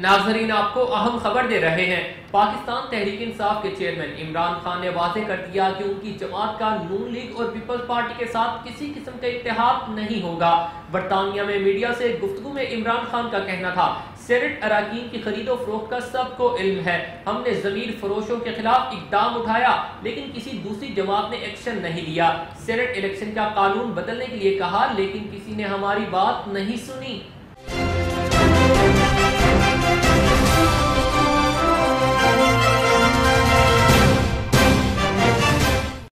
नाजरीन, आपको अहम खबर दे रहे हैं। पाकिस्तान तहरीक इंसाफ के चेयरमैन इमरान खान ने वाज़ेह कर दिया कि उनकी जमात का नून लीग और पीपल्स पार्टी के साथ किसी किस्म का इत्तेहाद नहीं होगा। बरतानिया में मीडिया से गुफ्तगू में इमरान खान का कहना था, सेनेट अराकीन की खरीदो फरोख्त का सबको इल्म है। हमने जमीर फरोशों के खिलाफ इकदाम उठाया, लेकिन किसी दूसरी जमात ने एक्शन नहीं लिया। सेनेट इलेक्शन का कानून बदलने के लिए कहा, लेकिन किसी ने हमारी बात नहीं सुनी।